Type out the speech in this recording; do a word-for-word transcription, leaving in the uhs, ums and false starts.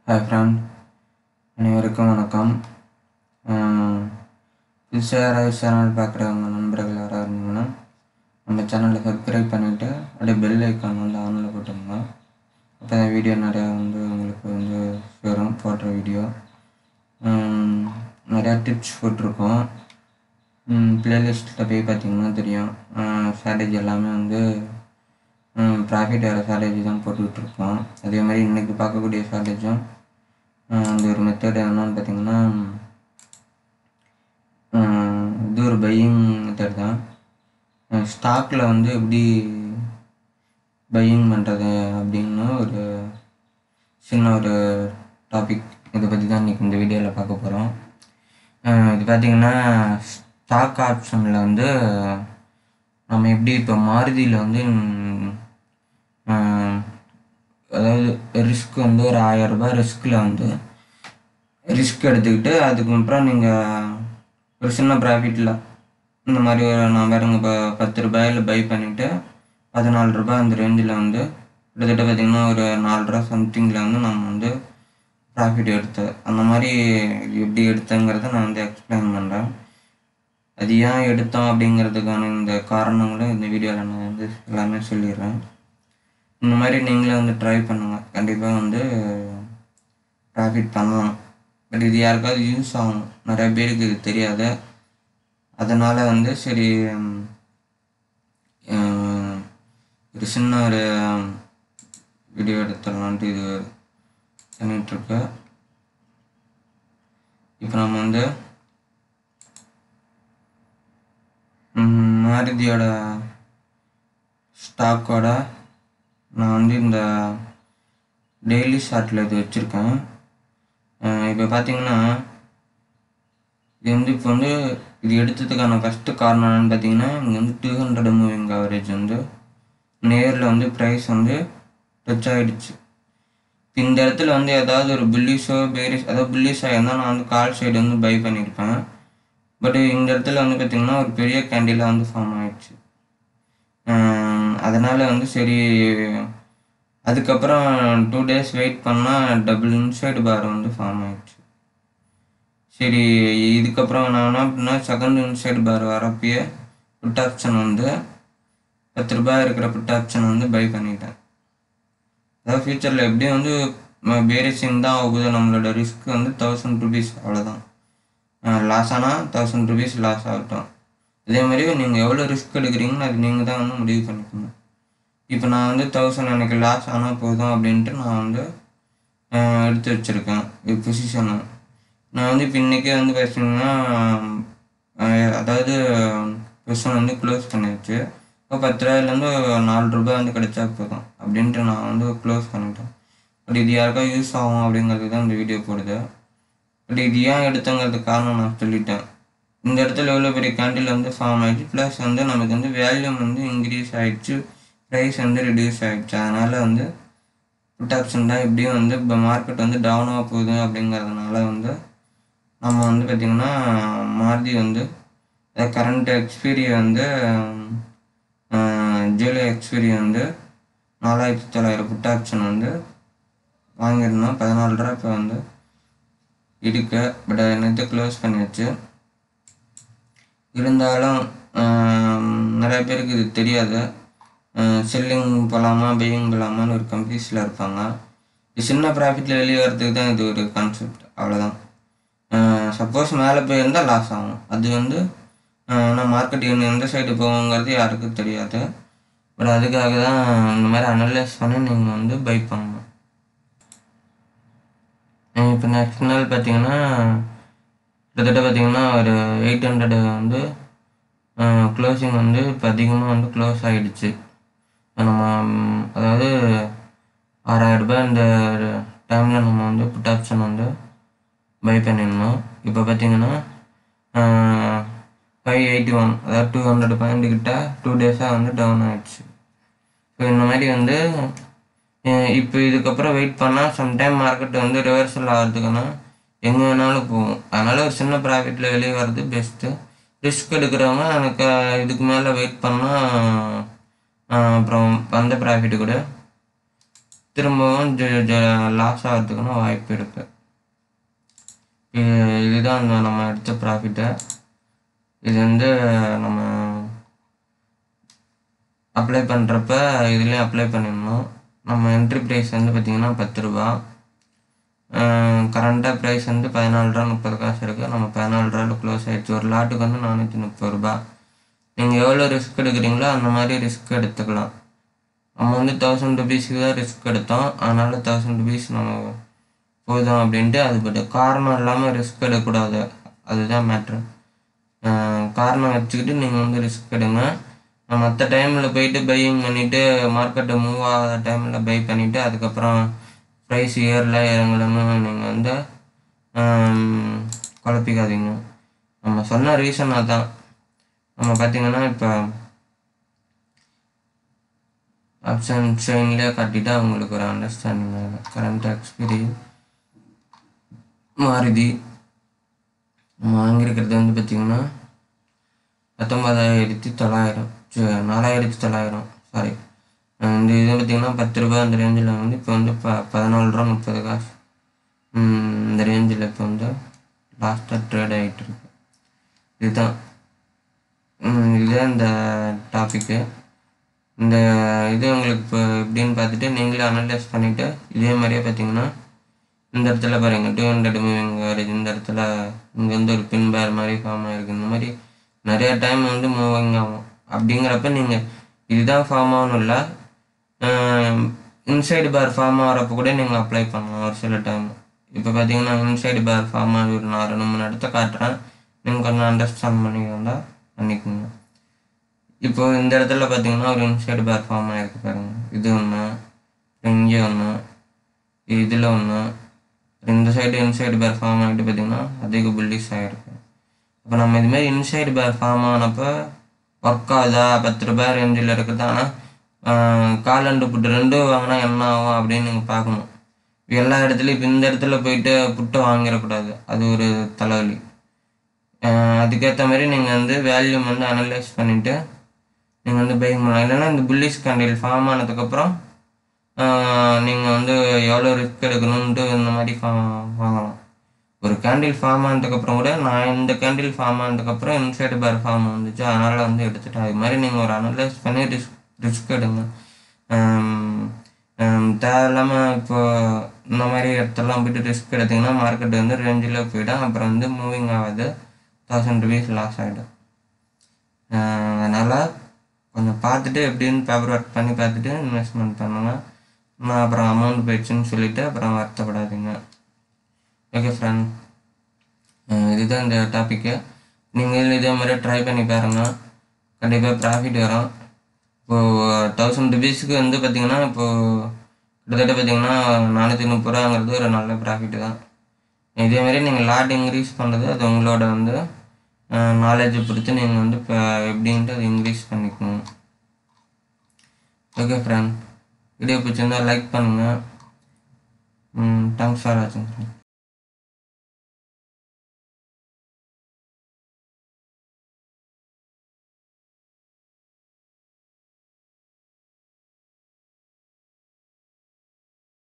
Hi friend, அனைவருக்கும் வணக்கம். புதுசாக யாராவது சேனல் பார்க்குறவங்க நண்பர்கள் யாராவது இருந்தீங்கன்னா நம்ம சேனலை சப்ஸ்கிரைப் பண்ணிவிட்டு அப்படியே பெல் ஐக்கான் வந்து ஆனில் போட்டுருங்க. அப்போ இந்த வீடியோ நிறையா வந்து உங்களுக்கு வந்து வரும். போடுற வீடியோ நிறையா டிப்ஸ் போட்டிருக்கோம். ப்ளேலிஸ்ட்டில் போய் பார்த்திங்கன்னா தெரியும். ஸ்ட்ராட்டஜி எல்லாமே வந்து ப்ராஃபிட் வர ஸ்ட்ராட்டஜி தான் போட்டுக்கிட்டுருக்கோம். அதே மாதிரி இன்றைக்கி பார்க்கக்கூடிய ஸ்ட்ராட்டஜியும் அந்த ஒரு மெத்தட் என்னன்னு பார்த்தீங்கன்னா இது ஒரு பையிங் மெத்தட் தான். ஸ்டாக்கில் வந்து எப்படி பையிங் பண்ணுறது அப்படின்னு ஒரு சின்ன ஒரு டாபிக் இதை பற்றி தான் இன்றைக்கி இந்த வீடியோவில் பார்க்க போகிறோம். இது பார்த்திங்கன்னா ஸ்டாக் ஆப்ஷனில் வந்து நம்ம எப்படி இப்போ மாருதியில் வந்து அதாவது ரிஸ்க் வந்து ஒரு ஆயிரரூபா ரிஸ்கில் வந்து ரிஸ்க் எடுத்துக்கிட்டு அதுக்கப்புறம் நீங்கள் ஒரு சின்ன ப்ராஃபிட்டில் இந்த மாதிரி ஒரு நான் வேறுங்க இப்போ பத்து ரூபாயில் பை பண்ணிவிட்டு பதினாலு ரூபாய் அந்த ரேஞ்சில் வந்து கிட்டத்தட்ட பார்த்திங்கன்னா ஒரு நாலு ரூபா சம்திங்கில் வந்து நம்ம வந்து ப்ராஃபிட் எடுத்தேன். அந்த மாதிரி எப்படி எடுத்தேங்கிறத நான் வந்து எக்ஸ்பிளைன் பண்ணுறேன். அது ஏன் எடுத்தோம் அப்படிங்கிறதுக்கான இந்த காரணங்களும் இந்த வீடியோவில் நான் வந்து எல்லாமே சொல்லிடுறேன். இந்த மாதிரி நீங்களே வந்து ட்ரை பண்ணுங்கள், கண்டிப்பாக வந்து ப்ராஃபிட் பண்ணலாம். பட் இது யாருக்காவது யூஸ் ஆகும், நிறைய பேருக்கு இது தெரியாது. அதனால் வந்து சரி ஒரு சின்ன ஒரு வீடியோ எடுத்துடலான்ட்டு இது பண்ணிகிட்ருக்கு. இப்போ நம்ம வந்து மாருதியோட ஸ்டாக்கோட நான் வந்து இந்த டெய்லி ஷார்ட்டில் இது வச்சுருக்கேன். இப்போ பார்த்தீங்கன்னா இது வந்து இப்போ வந்து இது எடுத்ததுக்கான ஃபஸ்ட்டு காரணம் என்னென்னு பார்த்தீங்கன்னா இங்கே வந்து டூ ஹண்ட்ரட் மூவிங் ஆவரேஜ் வந்து நேரில் வந்து ப்ரைஸ் வந்து டச் ஆகிடுச்சு. இந்த இடத்துல வந்து ஏதாவது ஒரு புல்லிஷோ பேரிஷ் அதாவது புல்லிஷ் ஆகிருந்தால் நான் வந்து கால் சைடு வந்து பை பண்ணியிருப்பேன். பட் இந்த இடத்துல வந்து பார்த்திங்கன்னா ஒரு பெரிய கேண்டிலாக வந்து ஃபார்ம் ஆகிடுச்சு. அதனால் வந்து சரி அதுக்கப்புறம் டூ டேஸ் வெயிட் பண்ணால் டபுள் இன்சைடு பார் வந்து ஃபார்ம் ஆகிடுச்சு. சரி இதுக்கப்புறம் நான் என்ன அப்படின்னா செகண்ட் இன்சைடு பார் வரப்பயே புட் ஆப்ஷன் வந்து பத்து ரூபாய் இருக்கிற புட் ஆப்ஷன் வந்து பை பண்ணிட்டேன். அதாவது ஃப்யூச்சரில் எப்படியும் வந்து பேரிஷிங் தான் ஆகுது. நம்மளோட ரிஸ்க் வந்து தௌசண்ட் ருபீஸ் அவ்வளோதான். லாஸ் ஆனால் தௌசண்ட் ருபீஸ் லாஸ் ஆகட்டும். இதே மாதிரி நீங்கள் எவ்வளோ ரிஸ்க் எடுக்கிறீங்கன்னு அது நீங்கள் தான் வந்து முடிவு பண்ணிக்கணும். இப்போ நான் வந்து தௌசண்ட் எனக்கு லாஸ் ஆனால் போதும் அப்படின்ட்டு நான் வந்து எடுத்து வச்சுருக்கேன் இது பொசிஷனை. நான் வந்து இப்போ இன்றைக்கே வந்து பார்த்தீங்கன்னா அதாவது பொசிஷன் வந்து க்ளோஸ் பண்ணிடுச்சு. இப்போ பத்து ரூபாயிலேருந்து நாலு ரூபாய் வந்து கிடைச்சா போதும் அப்படின்ட்டு நான் வந்து க்ளோஸ் பண்ணிட்டேன். பட் இது யாருக்கா யூஸ் ஆகும் அப்படிங்கிறது தான் இந்த வீடியோ போடுது. பட் இது ஏன் எடுத்தங்கிறதுக்கு காரணம் நான் சொல்லிட்டேன். இந்த இடத்துல எவ்வளோ பெரிய கேண்டில் வந்து ஃபார்ம் ஆகிடுச்சு, ப்ளஸ் வந்து நமக்கு வந்து வேல்யூம் வந்து இன்க்ரீஸ் ஆகிடுச்சு, ப்ரைஸ் வந்து ரெடியூஸ் ஆகிடுச்சு. அதனால் வந்து புட் ஆப்ஷன் தான் எப்படியும் வந்து இப்போ மார்க்கெட் வந்து டவுனாக போகுது அப்படிங்கிறதுனால வந்து நம்ம வந்து பார்த்திங்கன்னா மாருதி வந்து கரண்ட் எக்ஸ்பீரி வந்து ஜூலை எக்ஸ்பீரி வந்து நாலாயிரத்தி தொள்ளாயிரம் புட் ஆப்ஷன் வந்து வாங்கியிருந்தோம். பதினாலு ரூபா இப்போ வந்து இருக்கு. பட் என்னது க்ளோஸ் பண்ணியாச்சு. இருந்தாலும் நிறைய பேருக்கு இது தெரியாது. செல்லிங் போகலாமா பையிங் போகலாமான்னு ஒரு கன்ஃபியூஸில் இருப்பாங்க. இது சின்ன ப்ராஃபிட்டில் வெளியே வரதுக்கு தான் இது ஒரு கான்செப்ட், அவ்வளோதான். சப்போஸ் மேலே போயிருந்தால் லாஸ் ஆகும். அது வந்து நான் மார்க்கெட்டிங் எந்த சைடு போகுங்கிறது யாருக்கும் தெரியாது. பட் அதுக்காக தான் இந்த மாதிரி அனலைஸ் பண்ணி நீங்கள் வந்து பை பண்ணணும். இப்போ நெக்ஸ்ட் நாள் பார்த்தீங்கன்னா கிட்டத்தட்ட பார்த்திங்கன்னா ஒரு எயிட் ஹண்ட்ரடு வந்து க்ளோசிங் வந்து இப்போ அதிகமாக வந்து க்ளோஸ் ஆகிடுச்சு. நம்ம அதாவது ஆறாயிரரூபா இந்த டைமில் நம்ம வந்து புட் ஆப்ஷன் வந்து பை பண்ணிடணும். இப்போ பார்த்திங்கன்னா ஃபைவ் எயிட்டி ஒன் அதாவது டூ ஹண்ட்ரட் பாயிண்ட் கிட்ட டூ டேஸாக வந்து டவுன் ஆகிடுச்சு. ஸோ இந்த மாதிரி வந்து இப்போ இதுக்கப்புறம் வெயிட் பண்ணால் சம்டைம் மார்க்கெட் வந்து ரிவர்சல் ஆகிறதுக்கான எங்கே வேணாலும் போகும். அதனால் ஒரு சின்ன ப்ராஃபிட்டில் வெளியே வர்றது பெஸ்ட்டு. ரிஸ்க் எடுக்கிறவங்க எனக்கு இதுக்கு மேலே வெயிட் பண்ணால் அப்புறம் வந்த ப்ராஃபிட்டு கூட திரும்பவும் லாஸ் ஆகிறதுக்குன்னு வாய்ப்பு இருக்குது. இதுதான் அந்த நம்ம எடுத்த ப்ராஃபிட்டு. இது வந்து நம்ம அப்ளை பண்ணுறப்ப இதுலேயும் அப்ளை பண்ணிடணும். நம்ம என்ட்ரி ப்ரைஸ் வந்து பார்த்திங்கன்னா பத்து ரூபா. கரண்ட்டாக ப்ரைஸ் வந்து பதினாலு ரூபா முப்பது காசு இருக்குது. நம்ம பதினாலு ரூபாவில் க்ளோஸ் ஆகிடுச்சு. ஒரு லாட்டுக்கு வந்து நானூற்றி முப்பது ரூபா. நீங்கள் எவ்வளோ ரிஸ்க் எடுக்கிறீங்களோ அந்த மாதிரி ரிஸ்க் எடுத்துக்கலாம். நம்ம வந்து தௌசண்ட் ருபீஸுக்கு தான் ரிஸ்க் எடுத்தோம். அதனால் தௌசண்ட் ருபீஸ் நம்ம போதும் அப்படின்ட்டு அது பட் காரணம் இல்லாமல் ரிஸ்க் எடுக்கக்கூடாது. அதுதான் மேட்ரு. காரணம் வச்சுக்கிட்டு நீங்கள் வந்து ரிஸ்க் எடுங்க. மற்ற டைமில் போயிட்டு பையிங் பண்ணிவிட்டு மார்க்கெட்டை மூவ் ஆகாத டைமில் பை பண்ணிவிட்டு அதுக்கப்புறம் ப்ரைஸ் ஏறல இறங்கலன்னு நீங்கள் வந்து குழப்பிக்காதீங்க. நம்ம சொன்ன ரீசன் அதான். நம்ம பார்த்திங்கன்னா இப்போ ஆப்ஷன் செயின்லேயே காட்டிட்டா அவங்களுக்கு ஒரு அண்டர்ஸ்டாண்டிங் ஆகும். கரண்ட் எக்ஸ்பீரி மாருதி நம்ம வாங்கியிருக்கிறது வந்து பார்த்திங்கன்னா பத்தொம்பதாயிரத்தி தொள்ளாயிரம் நாலாயிரத்தி தொள்ளாயிரம் சாரி இந்த இது பார்த்திங்கன்னா பத்து ரூபா அந்த ரேஞ்சில் வந்து இப்போ வந்து ப பதினாலு ரூபா முப்பது காசு இந்த ரேஞ்சில் இப்போ வந்து லாஸ்ட்டாக ட்ரேட் ஆகிட்டு இருக்கு. இதுதான் இதுதான் இந்த டாப்பிக்கு. இந்த இது உங்களுக்கு இப்போ எப்படின்னு பார்த்துட்டு நீங்களே அனலைஸ் பண்ணிவிட்டு இதே மாதிரியே பார்த்தீங்கன்னா இந்த இடத்துல பாருங்கள் டூ ஹண்ட்ரட் மூவிங் ஆவரேஜ் இந்த இடத்துல இங்கே வந்து ஒரு பின் பேர் மாதிரி ஃபார்ம் ஆகிருக்கு. இந்த மாதிரி நிறையா டைம் வந்து மூவிங் ஆகும். அப்படிங்கிறப்ப நீங்கள் இதுதான் ஃபார்ம் ஆகணும் இல்லை, இன்சைடு பேர் ஃபார்ம் ஆகிறப்ப கூட நீங்கள் அப்ளை பண்ணலாம் ஒரு சில டைம். இப்போ பார்த்தீங்கன்னா இன்சைடு பேர் ஃபார்ம் ஆகி ஒரு நான் ரெண்டு மூணு இடத்த காட்டுறேன், நீங்கள் கொஞ்சம் அண்டர்ஸ்டாண்ட் பண்ணிக்கோங்க பண்ணிக்கோங்க. இப்போ இந்த இடத்துல பார்த்தீங்கன்னா ஒரு இன்சைடு பேர் ஃபார்ம் ஆகிருக்கு பாருங்கள். இது ஒன்று, இங்கே ஒன்று, இதில் ஒன்று, இந்த சைடு இன்சைடு பேர் ஃபார்ம் ஆகிட்டு பார்த்தீங்கன்னா அதிக புல்லிஷ் ஆகிருக்கு. இப்போ நம்ம இதுமாதிரி இன்சைடு பேர் ஃபார்ம் ஆனப்போ ஒர்க் ஆகுதா பத்து ரூபாய் ரேஞ்சில் இருக்குது. ஆனால் காலண்டு புட்டு ரெண்டும் வாங்கினா என்ன ஆகும் அப்படின்னு நீங்கள் பார்க்கணும். எல்லா இடத்துலையும் இப்போ இந்த இடத்துல போயிட்டு புட்டு வாங்கிடக்கூடாது, அது ஒரு தலைவலி. அதுக்கேற்ற மாதிரி நீங்கள் வந்து வேல்யூம் வந்து அனலைஸ் பண்ணிவிட்டு நீங்கள் வந்து பை பண்ணலாம். இல்லைன்னா இந்த புல்லிஷ் கேண்டில் ஃபார்ம் ஆனதுக்கப்புறம் நீங்கள் வந்து எவ்வளோ ரிஸ்க் எடுக்கணுன்ட்டு இந்த மாதிரி ஃபா வாங்கலாம். ஒரு கேண்டில் ஃபார்ம் ஆனதுக்கப்புறம் கூட நான் இந்த கேண்டில் ஃபார்ம் ஆனதுக்கப்புறம் இன்சைடு பேர் ஃபார்ம் வந்துச்சு, அதனால் வந்து எடுத்துட்டேன். அது மாதிரி நீங்கள் ஒரு அனலைஸ் பண்ணி ரிஸ்க் ரிஸ்க் எடுங்க. தேவையில்லாமல் இப்போ இந்த மாதிரி இடத்தெல்லாம் போய்ட்டு ரிஸ்க் எடுத்திங்கன்னா மார்க்கெட் வந்து ரேஞ்சில் போய்டும், அப்புறம் வந்து மூவிங் ஆகாது, தௌசண்ட் ருபீஸ் லாஸ் ஆகிடும். அதனால் கொஞ்சம் பார்த்துட்டு எப்படின்னு பேப்பர் ஒர்க் பண்ணி பார்த்துட்டு இன்வெஸ்ட்மெண்ட் பண்ணுங்க. நான் அப்புறம் அமௌண்ட் போயிடுச்சுன்னு சொல்லிவிட்டு அப்புறம் வருத்தப்படாதீங்க. ஓகே ஃப்ரெண்ட், இதுதான் இந்த டாப்பிக்கு. நீங்கள் இதே மாதிரி ட்ரை பண்ணி பாருங்கள், கண்டிப்பாக ப்ராஃபிட் வரும். இப்போது தௌசண்ட் ருபீஸுக்கு வந்து பார்த்திங்கன்னா இப்போது கிட்டத்தட்ட பார்த்திங்கன்னா நானூற்றி முப்பது ரூபாங்கிறது ஒரு நல்ல ப்ராஃபிட்டு தான். இதேமாரி நீங்கள் லாட் இன்க்ரீஸ் பண்ணுறது அது உங்களோட வந்து நாலேஜை பொறுத்து நீங்கள் வந்து இப்போ எப்படின்ட்டு அதை இன்க்ரீஸ் பண்ணிக்கணும். ஓகே ஃப்ரெண்ட், வீடியோ பிடிச்சிருந்தால் லைக் பண்ணுங்கள். தேங்க்ஸ் ஃபார் வாட்சிங் ஃப்ரெண்ட்.